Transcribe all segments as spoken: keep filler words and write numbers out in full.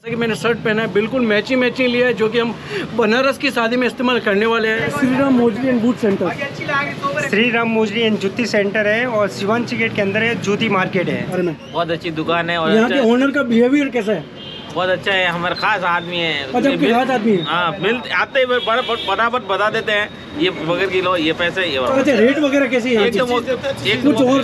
कि मैंने शर्ट पहना है बिल्कुल मैचिंग मैचिंग लिया है, जो कि हम बनारस की शादी में इस्तेमाल करने वाले हैं। Shri Ram Mojari and boot centre, Shri Ram Mojari and Jutti centre है और शिवांची गेट के अंदर है जूती मार्केट है। अरे बहुत अच्छी दुकान है और यहाँ के ओनर का बिहेवियर कैसा है? बहुत अच्छा है, हमारे खास आदमी है। अच्छा, आपके खास आदमी है? हाँ, मिल आते ही फटाफट बता देते हैं ये बगैर किलो ये पैसे ये। अच्छा, रेट वगैरह कैसे है? एकदम कुछ और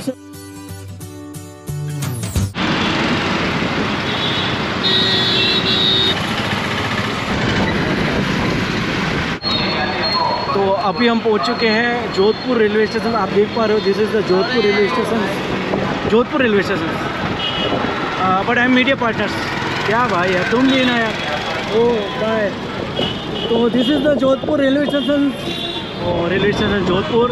तो अभी हम पहुंच चुके हैं जोधपुर रेलवे स्टेशन। आप देख पा रहे हो, this is the Jodhpur railway station, Jodhpur railway station. But I am media partners. क्या भाई है तुम भी ना यार। Oh bye. तो this is the Jodhpur railway station, और रेलवे स्टेशन जोधपुर।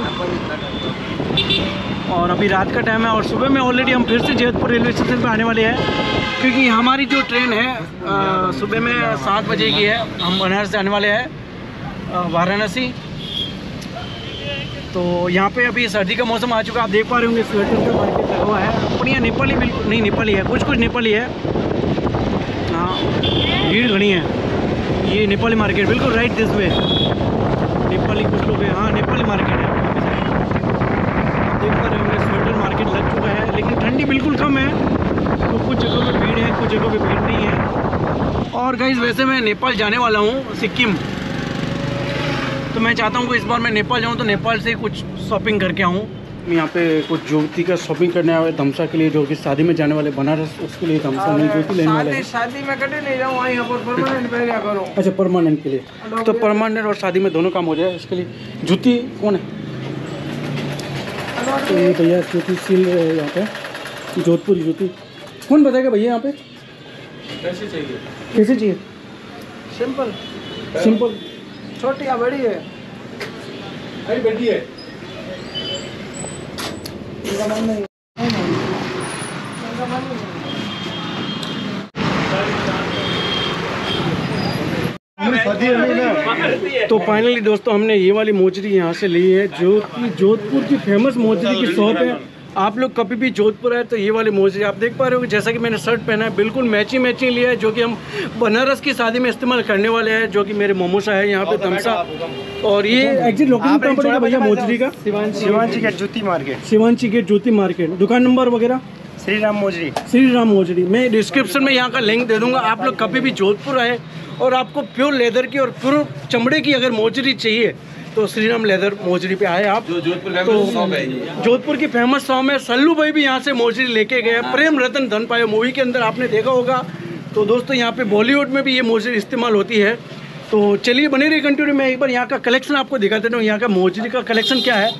और अभी रात का टाइम है और सुबह में ऑलरेडी हम फिर से जोधपुर रेलवे स्टेशन पर आने वाले हैं, क्योंकि हमारी जो ट्रेन है आ, सुबह में सात बजे की है। हम बनारस जाने वाले हैं वाराणसी। तो यहाँ पे अभी सर्दी का मौसम आ चुका है, आप देख पा रहे होंगे स्वेटर का मार्केट लगा हुआ है। अपनी यहाँ नेपाली बिल्कुल नहीं, नेपाली है, कुछ कुछ नेपाली है। हाँ, भीड़ घनी है। ये नेपाली मार्केट बिल्कुल राइट दिस वे। नेपाली कुछ लोग हैं, हाँ नेपाली मार्केट है। आप देख पा रहे होंगे स्वेटर मार्केट लग चुका है, लेकिन ठंडी बिल्कुल कम है। तो कुछ जगहों पर भीड़ है, कुछ जगहों पर भीड़ नहीं है। और गाइस वैसे मैं नेपाल जाने वाला हूँ, सिक्किम। तो मैं चाहता हूँ कि इस बार मैं नेपाल जाऊँ तो नेपाल से कुछ शॉपिंग करके आऊँ। यहाँ पे कुछ ज्योति का शॉपिंग करने आया है धमसा के लिए, जो कि शादी में जाने वाले बनारस, उसके लिए धमसा नहीं ज्योति लेने वाले हैं। शादी में कटे नहीं जाऊँ, यहाँ पर परमानेंट पहले करो। अच्छा, परमानेंट के लिए, तो परमानेंट और शादी में दोनों काम हो जाए, इसके लिए ज्योति कौन है? तो ये भैया ज्योति सिल रहे हैं यहाँ पे, जोधपुरी ज्योति। कौन बताएगा भैया यहाँ पे कैसे चाहिए? कैसे चाहिए? सिंपल सिंपल, छोटी या बड़ी है? अरे बड़ी है। तो फाइनली दोस्तों हमने ये वाली मोजरी यहाँ से ली है, जो कि जोधपुर की फेमस मोजरी की शॉप है। आप लोग कभी भी जोधपुर आए तो ये वाली मोजरी आप देख पा रहे हो। जैसा कि मैंने शर्ट पहना है बिल्कुल मैचिंग मैचिंग लिया है, जो कि हम बनारस की शादी में इस्तेमाल करने वाले हैं, जो कि मेरे मोमोसा है यहाँ पे धमसा। और ये एग्जिट लोकेशन कहाँ पड़ेगा भैया मोजरी का? Shivanchi gate Jutti market, Shivanchi gate Jutti market. दुकान नंबर वगैरह? श्री राम मोजरी, श्री राम मोजरी। मैं डिस्क्रिप्शन में यहाँ का लिंक दे दूंगा। आप लोग कभी भी जोधपुर आए और आपको प्योर लेदर की और प्योर चमड़े की अगर मोजरी चाहिए तो श्री राम लेदर मोजरी पे आए आप। जोधपुर तो जोधपुर की फेमस शॉप है। सल्लू भाई भी यहाँ से मोजरी लेके गए। प्रेम रतन धन पायो मूवी के अंदर आपने देखा होगा। तो दोस्तों यहाँ पे बॉलीवुड में भी ये मोजरी इस्तेमाल होती है। तो चलिए बने रहिए कंटिन्यू। मैं एक बार यहाँ का कलेक्शन आपको दिखा देता हूँ, यहाँ का मोजरी का कलेक्शन क्या है।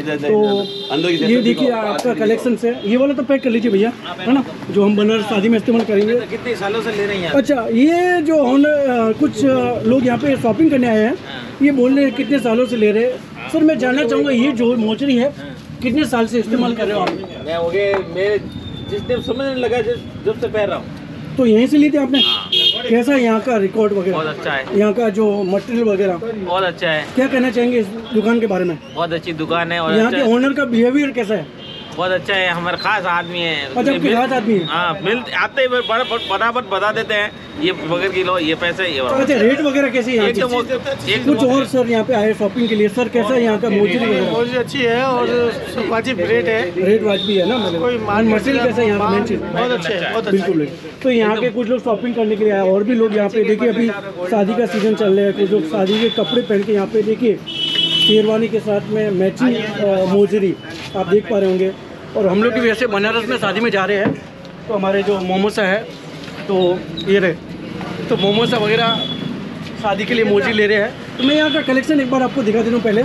तो ये देखिए आपका कलेक्शन से, ये वाला तो पैक कर लीजिए भैया, है ना, जो हम बनारस शादी में इस्तेमाल करेंगे। कितने सालों से ले रही हैं? अच्छा, ये जो हम कुछ लोग यहाँ पे शॉपिंग करने आए हैं, ये बोल रहे हैं कितने सालों से ले रहे हैं। सर मैं जानना चाहूँगा, ये जो मोजरी है कितने साल से इस्तेमाल कर रहे हो आप? मैं हो गए मेरे जिस दिन समझने लगा जब से पहन रहा हूँ। तो यहीं से ली थी आपने? कैसा है यहाँ का रिकॉर्ड वगैरह? बहुत अच्छा है यहाँ का जो मटेरियल वगैरह। बहुत अच्छा है। क्या कहना चाहेंगे इस दुकान के बारे में? बहुत अच्छी दुकान है और यहाँ अच्छा के ओनर का बिहेवियर कैसा है? बहुत अच्छा है, हमारे खास आदमी है। अच्छा, आपके खास आदमी है? हाँ, मिल आते ही फटाफट बता देते हैं ये बगैर किलो ये पैसे ये। अच्छा, रेट वगैरह कैसे है? एकदम कुछ और सर यहाँ पे आए शॉपिंग के लिए, सर कैसा है यहाँ का मोजरी वगैरह? मोजरी अच्छी है और वाजिब रेट है। रेट वाजिब है ना, कोई मटेरियल कैसा है यहाँ का? मेन चीज बहुत अच्छे है, बहुत बिल्कुल। तो यहाँ के कुछ लोग शॉपिंग करने के लिए आए, और भी लोग यहाँ पे देखिए अभी शादी का सीजन चल रहा है। कुछ लोग शादी के कपड़े पहन के यहाँ पे देखिए शेरवानी के साथ में मैचिंग मोजरी आप देख पा रहे होंगे। और हम लोग भी वैसे बनारस में शादी में जा रहे हैं, तो हमारे जो मोमोसा है तो ये रहे, तो मोमोसा वगैरह शादी के लिए मोजरी ले रहे हैं। तो मैं यहाँ का कलेक्शन एक बार आपको दिखा देता हूँ पहले।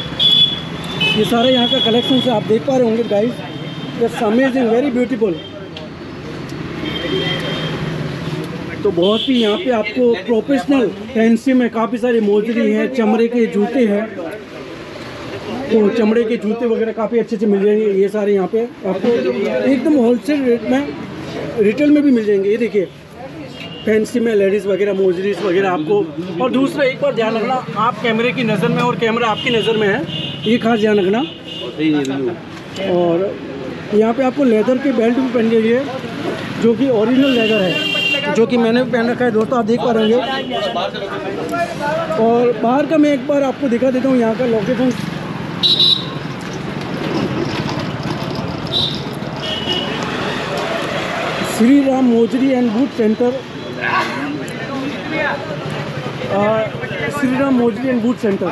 ये सारे यहाँ का कलेक्शन से आप देख पा रहे होंगे guys, it's amazing, very beautiful. तो बहुत ही यहाँ पे आपको प्रोफेशनल फैंसी में काफ़ी सारी मोजरी हैं, चमड़े के जूते हैं। तो चमड़े के जूते वगैरह काफ़ी अच्छे से मिल जाएंगे। ये सारे यहाँ पे आपको एकदम होलसेल रेट में, रिटेल में भी मिल जाएंगे। ये देखिए फैंसी में लेडीज़ वगैरह मोजरीज वगैरह आपको। और दूसरा एक बार ध्यान रखना, आप कैमरे की नज़र में और कैमरा आपकी नज़र में है, ये खास ध्यान रखना। और यहाँ पे आपको लेदर के बेल्ट भी पहन लीजिए, जो कि ओरिजिनल लेदर है। जो कि मैंने पहन रखा है दोस्तों, आप देख पा रहे होंगे। और बाहर का मैं एक बार आपको दिखा देता हूँ यहाँ का location. Shri Ram Mojari and boot centre, Shri Ram Mojari and boot centre.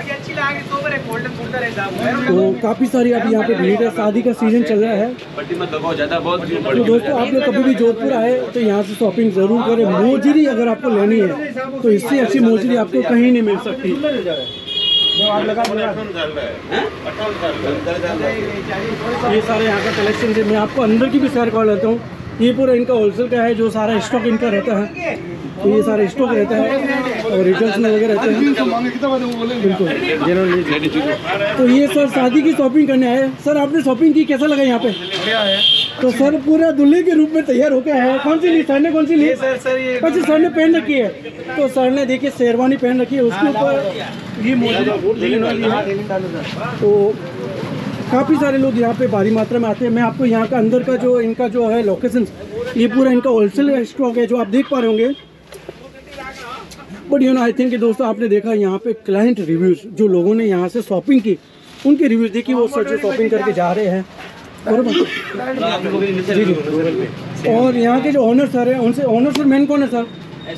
तो काफ़ी सारी अभी यहाँ पे भीड़ है, शादी का सीज़न चल रहा है। तो दोस्तों आप लोग कभी भी जोधपुर आए तो यहाँ से शॉपिंग ज़रूर करें। मोजरी अगर आपको लेनी है तो इससे अच्छी मोजरी आपको कहीं नहीं मिल सकती। ये सारे यहाँ का कलेक्शन है, मैं आपको अंदर की भी शेयर कर लेता हूँ। ये पूरा इनका होलसेल का है, जो सारा स्टॉक इनका रहता है। तो ये सारे स्टॉक रहता है और रिटेल्स में वगैरह रहते हैं। बिल्कुल। तो ये सर शादी की शॉपिंग करने आए। सर आपने शॉपिंग की, कैसा लगा यहाँ पे? तो सर पूरा दूल्हे के रूप में तैयार होकर है। कौन सी ली सर ने, कौन सी ली? सर सर ये अच्छा सर ने पहन रखी है। तो सर ने देखिए शेरवानी पहन रखी है, उसके ऊपर ये मोजरी। तो काफ़ी सारे लोग यहाँ पे भारी मात्रा में आते हैं। मैं आपको यहाँ का अंदर का जो इनका जो है लोकेशन, ये पूरा इनका होलसेल स्टॉक है जो आप देख पा रहे होंगे। But you know I think दोस्तों आपने देखा यहाँ पे क्लाइंट रिव्यूज़, जो लोगों ने यहाँ से शॉपिंग की उनके रिव्यूज़ देखिए। वो सर जो शॉपिंग करके जा रहे हैं बराबर जी जी। और यहाँ के जो ऑनर सर हैं, उनसे ऑनर सर मेन कौन है सर?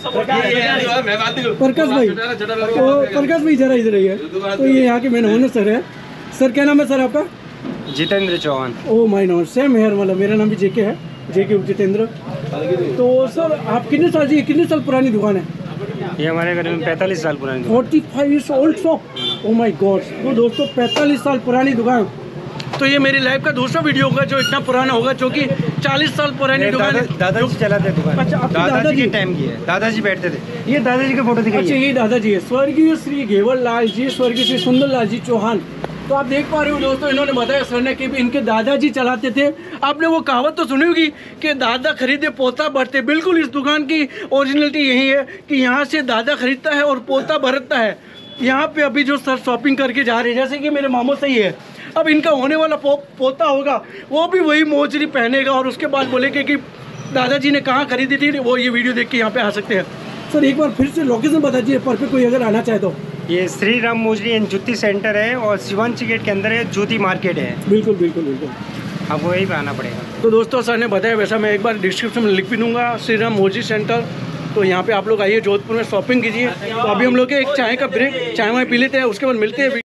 प्रकाश भाई। तो प्रकाश भाई जरा इधर ही है। तो ये यहाँ के मेन ऑनर सर है। सर क्या नाम है सर आपका? Jitendra Chauhan. Oh my god, same hair वाला। मेरा नाम भी जेके है, जेके जितेंद्र। तो सर आप कितने साल जी कितने साल पुरानी दुकान है? ये हमारे घर में पैंतालीस साल पुरानी। Forty five years old shop. Oh my god. तो दोस्तों पैंतालीस साल पुरानी दुकान। तो ये मेरी लाइफ का दूसरा वीडियो होगा जो इतना पुराना होगा, जो कि चालीस साल पुरानी दुकान है। दादाजी चलाते दुकान। अच्छा, आपके दादाजी के टाइम की है, दादाजी बैठते थे। ये दादाजी का फोटो दिखाइए। अच्छा ये दादाजी है, स्वर्गीय श्री घेवर लाल जी, स्वर्गीय श्री सुंदर लाल जी चौहान। तो आप देख पा रहे हो दोस्तों, इन्होंने बताया सर ने कि भी इनके दादाजी चलाते थे। आपने वो कहावत तो सुनी होगी कि दादा खरीदे पोता भरते। बिल्कुल इस दुकान की ओरिजिनलिटी यही है कि यहाँ से दादा खरीदता है और पोता भरता है। यहाँ पे अभी जो सर शॉपिंग करके जा रहे हैं, जैसे कि मेरे मामू सही है, अब इनका होने वाला पो, पोता होगा, वो भी वही मोजरी पहनेगा और उसके बाद बोलेंगे कि दादाजी ने कहाँ खरीदी थी। वो ये वीडियो देख के यहाँ पे आ सकते हैं। सर एक बार फिर से लोकेशन बता दीजिए पर पे कोई अगर आना चाहे तो। ये श्री राम मोजरी एंड जूती सेंटर है और शिवांची गेट के अंदर है जूती मार्केट है। बिल्कुल बिल्कुल बिल्कुल, आपको वहीं पे आना पड़ेगा। तो दोस्तों सर ने बताया वैसा मैं एक बार डिस्क्रिप्शन में लिख भी दूंगा, श्री राम मोजरी सेंटर। तो यहाँ पे आप लोग आइए, जोधपुर में शॉपिंग कीजिए। तो अभी हम लोग एक चाय का ब्रेक, चाय वाय पी लेते हैं, उसके बाद मिलते हैं।